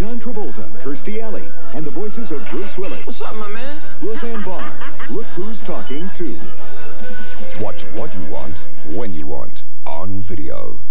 John Travolta, Kirstie Alley, and the voices of Bruce Willis. What's up, my man? Roseanne Barr. Look Who's Talking 2. Watch what you want, when you want, on video.